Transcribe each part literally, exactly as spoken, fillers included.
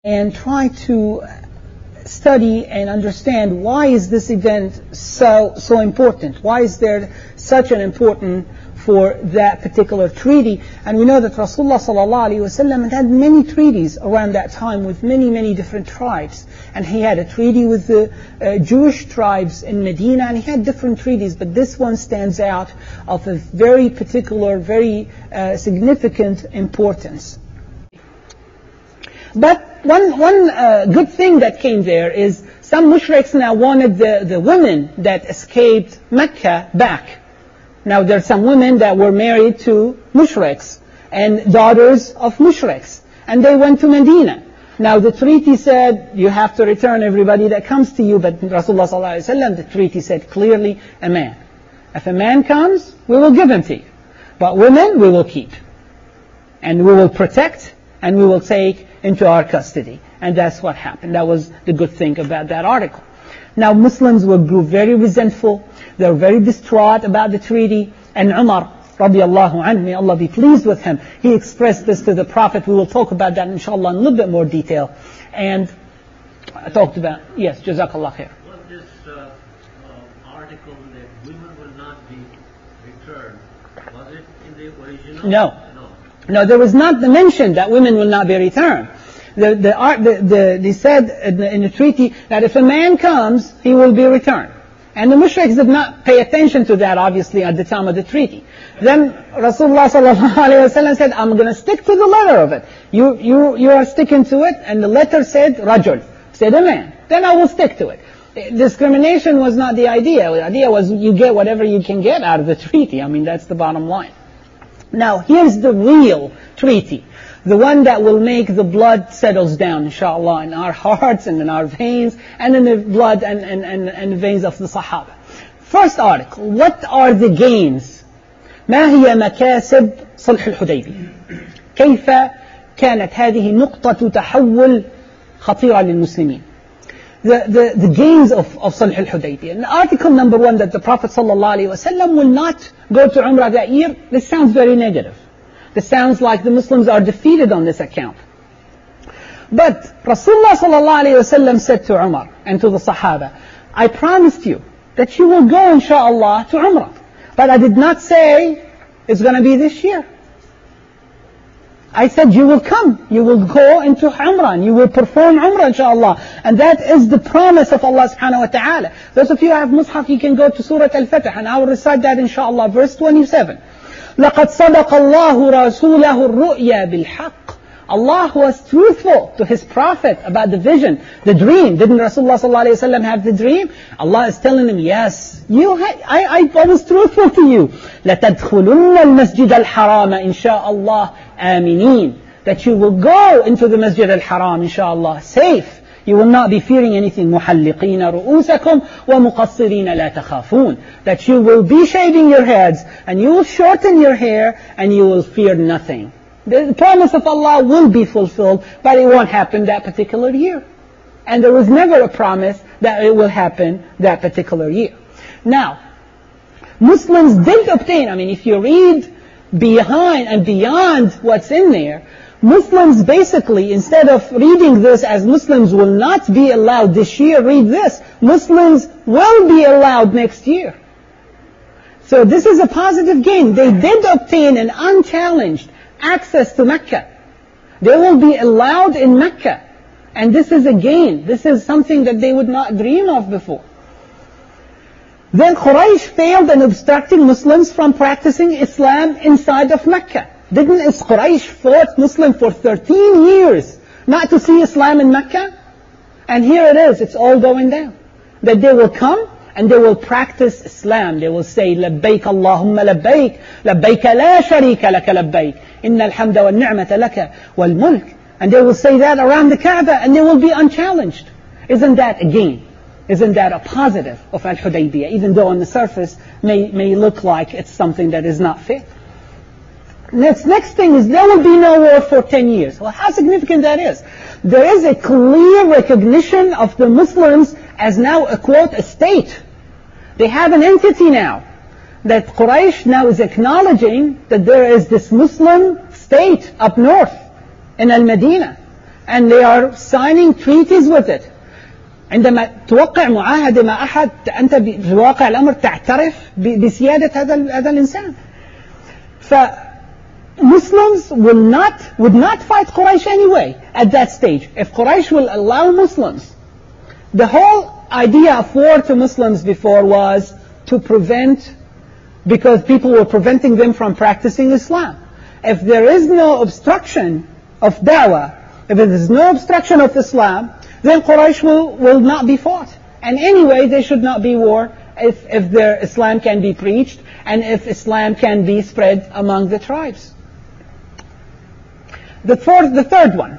and try to study and understand why is this event so so important? Why is there such an important for that particular treaty? And we know that Rasulullah sallallahu alaihi wasallam had many treaties around that time with many many different tribes, and he had a treaty with the uh, Jewish tribes in Medina, and he had different treaties, but this one stands out of a very particular, very uh, significant importance. But one one uh, good thing that came there is some mushriks now wanted the, the women that escaped Mecca back. Now there are some women that were married to mushriks and daughters of mushriks, and they went to Medina. Now the treaty said you have to return everybody that comes to you, but Rasulullah sallallahu alaihi wasallam, the treaty said clearly a man. If a man comes, we will give him to you, but women we will keep, and we will protect, and we will take into our custody. And that's what happened. That was the good thing about that article. Now Muslims were grew very resentful. They were very distraught about the treaty. And Umar radiallahu anhu, may Allah be pleased with him, he expressed this to the Prophet. We will talk about that inshallah in a little bit more detail. And I talked about, yes, Jazakallah khair. Was this uh, uh, article that women will not be returned, was it in the original? No. No, there was not the mention that women will not be returned. The, the, the, the, they said in the, in the treaty that if a man comes, he will be returned. And the mushriks did not pay attention to that, obviously, at the time of the treaty. Then Rasulullah sallallahu alaihi wasallam said, I'm going to stick to the letter of it. You, you, you are sticking to it, and the letter said rajul, said a man. Then I will stick to it. Discrimination was not the idea. The idea was you get whatever you can get out of the treaty. I mean, that's the bottom line. Now, here's the real treaty, the one that will make the blood settles down, inshallah, in our hearts and in our veins and in the blood and, and, and, and the veins of the Sahaba. First article, what are the gains? ما هي مكاسب صلح الحديبية؟ كيف كانت هذه نقطة تحول خطيرة للمسلمين؟ The, the, the gains of, of Sulh al-Hudaybiyah. In article number one, that the Prophet ﷺ will not go to Umrah that year, this sounds very negative. This sounds like the Muslims are defeated on this account. But Rasulullah ﷺ said to Umar and to the Sahaba, I promised you that you will go inshaAllah to Umrah. But I did not say it's going to be this year. I said you will come, you will go into Umrah, and you will perform Umrah inshaAllah. And that is the promise of Allah subhanahu wa ta'ala. Those of you who have Mus'haf, you can go to Surah Al-Fatih, and I will recite that inshaAllah, verse twenty-seven. لَقَدْ صَدَقَ اللَّهُ رَسُولَهُ الرُّؤْيَا بِالْحَقِّ. Allah was truthful to His Prophet about the vision, the dream. Didn't Rasulullah sallallahu alayhi wa sallam have the dream? Allah is telling him, yes, you ha- I, I was truthful to you. لَتَدْخُلُنَّ الْمَسْجِدَ الْحَرَامَ إِنْ شَاءَ اللَّهِ آمِنِينَ. That you will go into the Masjid al-Haram, inshallah, safe. You will not be fearing anything. مُحَلِّقِينَ رُؤُوسَكُمْ وَمُقَصِّرِينَ لَا تَخَافُونَ. That you will be shaving your heads, and you will shorten your hair, and you will fear nothing. The promise of Allah will be fulfilled, but it won't happen that particular year. And there was never a promise that it will happen that particular year. Now, Muslims did obtain, I mean, if you read behind and beyond what's in there, Muslims basically, instead of reading this as Muslims will not be allowed this year, read this, Muslims will be allowed next year. So this is a positive gain. They did obtain an unchallenged access to Mecca. They will be allowed in Mecca. And this is a gain. This is something that they would not dream of before. Then Quraysh failed in obstructing Muslims from practicing Islam inside of Mecca. Didn't Quraysh fought Muslims for thirteen years not to see Islam in Mecca? And here it is, it's all going down. That they will come and they will practice Islam. They will say, لبيك اللهم لبيك لبيك لا شريك لك لبيك إن الحمد والنعمة لك والملك. And they will say that around the Kaaba, and they will be unchallenged. Isn't that a gain? Isn't that a positive of Al-Hudaybiyah, even though on the surface may, may look like it's something that is not fair? Next, next thing is there will be no war for ten years. Well, how significant that is. There is a clear recognition of the Muslims as now a quote, a state. They have an entity now. That Quraysh now is acknowledging that there is this Muslim state up north in Al-Madinah. and they are signing treaties with it. عندما توقع معاهدة مع أحد أنت بواقع الأمر تعترف بسيادة هذا هذا الإنسان. ف Muslims will not would not fight Quraysh anyway at that stage. If Quraysh will allow Muslims, the whole idea of war to Muslims before was to prevent, because people were preventing them from practicing Islam. If there is no obstruction of da'wah, if there is no obstruction of Islam, then Quraysh will, will not be fought. And anyway, there should not be war if, if their Islam can be preached and if Islam can be spread among the tribes. The fourth, the third one,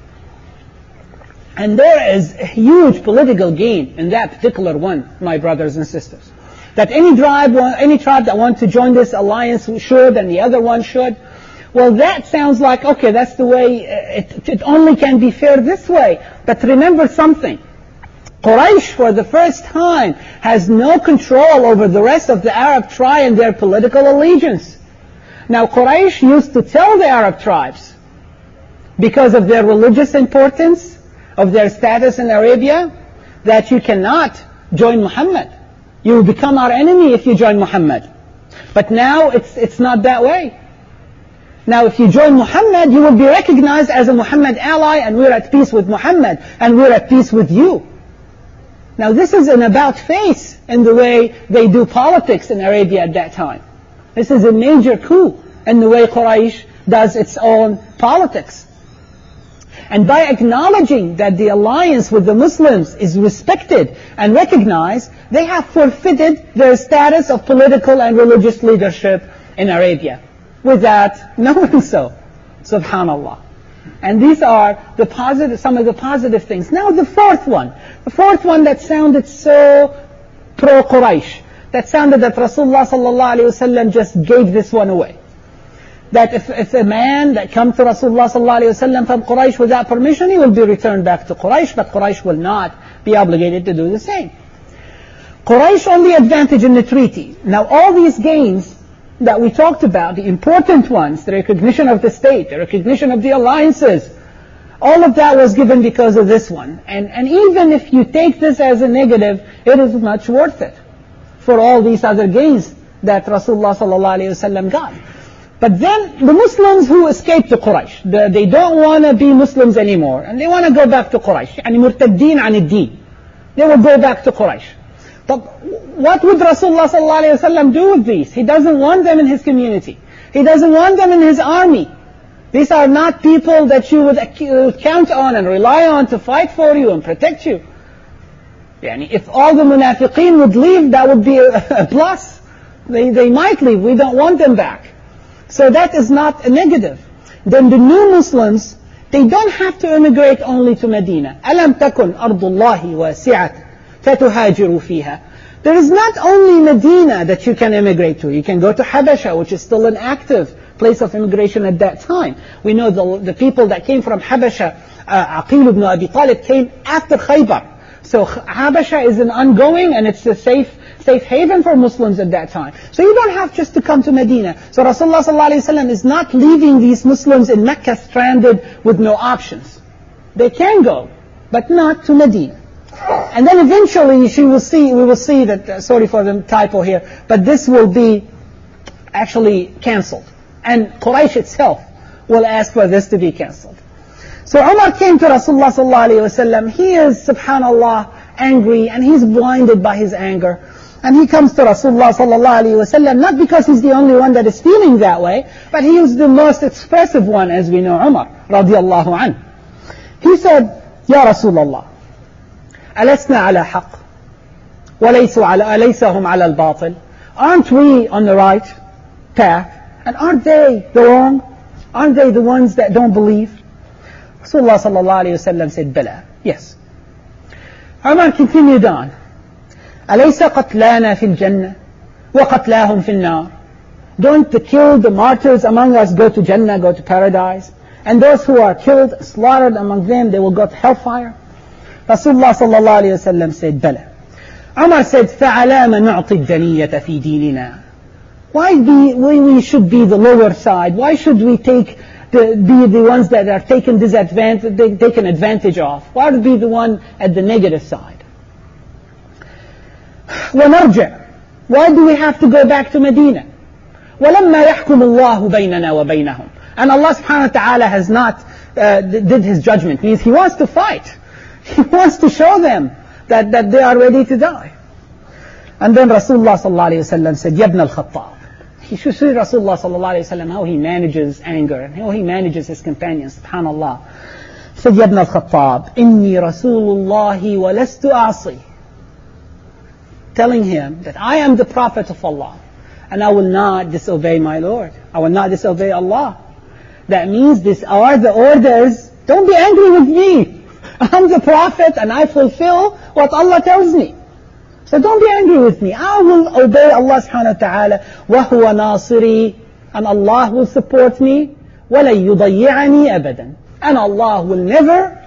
and there is a huge political gain in that particular one, my brothers and sisters. That any tribe, any tribe that wants to join this alliance should, and the other one should. Well, that sounds like, okay, that's the way, it, it only can be fair this way. But remember something. Quraysh, for the first time, has no control over the rest of the Arab tribe and their political allegiance. Now, Quraysh used to tell the Arab tribes, because of their religious importance, of their status in Arabia, that you cannot join Muhammad. You will become our enemy if you join Muhammad. But now it's, it's not that way. Now if you join Muhammad, you will be recognized as a Muhammad ally, and we're at peace with Muhammad, and we're at peace with you. Now this is an about face in the way they do politics in Arabia at that time. This is a major coup in the way Quraysh does its own politics. And by acknowledging that the alliance with the Muslims is respected and recognized, they have forfeited their status of political and religious leadership in Arabia without knowing so. Subhanallah. And these are the positive, some of the positive things. Now the fourth one, the fourth one that sounded so pro-Quraysh, that sounded that Rasulullah sallallahu alaihi wasallam just gave this one away. That if, if a man that comes to Rasulullah sallallahu alaihi wasallam from Quraysh without permission, he will be returned back to Quraysh, but Quraysh will not be obligated to do the same. Quraysh only advantage in the treaty. Now all these gains that we talked about, the important ones, the recognition of the state, the recognition of the alliances, all of that was given because of this one. And, and even if you take this as a negative, it is much worth it for all these other gains that Rasulullah sallallahu alaihi wasallam got. But then the Muslims who escaped to Quraysh, the, they don't want to be Muslims anymore, and they want to go back to Quraysh. يعني مرتدين عن الدين. They will go back to Quraysh. But what would Rasulullah sallallahu alaihi wasallam do with these? He doesn't want them in his community. He doesn't want them in his army. These are not people that you would count on and rely on to fight for you and protect you. يعني if all the munafiqeen would leave, that would be a, a plus. They, they might leave. We don't want them back. So that is not a negative. Then the new Muslims, they don't have to immigrate only to Medina. أَلَمْ تَكُنْ أَرْضُ اللَّهِ وَاسِعَةً فَتُهَاجِرُوا فِيهَا. There is not only Medina that you can immigrate to. You can go to Habasha, which is still an active place of immigration at that time. We know the, the people that came from Habasha, uh, Aqil ibn Abi Talib, came after Khaybar. So Habasha is an ongoing, and it's a safe safe haven for Muslims at that time. So you don't have just to come to Medina. So Rasulullah sallallahu alaihi wasallam is not leaving these Muslims in Mecca stranded with no options. They can go, but not to Medina. And then eventually she will see, we will see that, uh, sorry for the typo here, but this will be actually cancelled. And Quraysh itself will ask for this to be cancelled. So Umar came to Rasulullah sallallahu alaihi wasallam. He is, subhanallah, angry, and he's blinded by his anger. And he comes to Rasulullah sallallahu alaihi wasallam, not because he's the only one that is feeling that way, but he was the most expressive one, as we know, Umar radiallahu anhu. He said, Ya Rasulullah, ألسنا على حق وليسوا على أليسهم على الباطل. Aren't we on the right path? And aren't they the wrong? Aren't they the ones that don't believe? Rasulullah sallallahu alayhi wa sallam said, Bala, yes. Umar continued on. أليس قتلانا في الجنة وقتلاهم في النار. Don't the killed, the martyrs among us go to Jannah, go to paradise? And those who are killed, slaughtered among them, they will go to hellfire? Rasulullah sallallahu alayhi wa sallam said, Bala. Umar said, فَعَلَامَ نُعْطِ الدَّنِيَّةَ فِي دِينِنَا. Why be, we, we should be the lower side? Why should we take to be the ones that are taken disadvantage, taken advantage of. Why to be the one at the negative side? وَنَرْجِعْ. Why do we have to go back to Medina? وَلَمَّا يَحْكُمُ اللَّهُ بَيْنَنَا وَبَيْنَهُم. And Allah subhanahu wa ta'ala has not uh, did His judgment. Means He wants to fight. He wants to show them that, that they are ready to die. And then Rasulullah sallallahu alayhi wa sallam said, يَبْنَ الْخَطَّابِ. You should see Rasulullah sallallahu alayhi wa sallam, how he manages anger and how he manages his companions. SubhanAllah. He said, يَبْنَ الْخَطَّابِ إِنِّي رَسُولُ اللَّهِ وَلَسْتُ أَعْصِي. Telling him that I am the Prophet of Allah and I will not disobey my Lord. I will not disobey Allah. That means these are the orders. Don't be angry with me. I'm the Prophet and I fulfill what Allah tells me. So don't be angry with me. I will obey Allah subhanahu wa ta'ala. وَهُوَ نَاصِرِي. And Allah will support me. وَلَن يُضَيِّعَنِي أَبَدًا. And Allah will never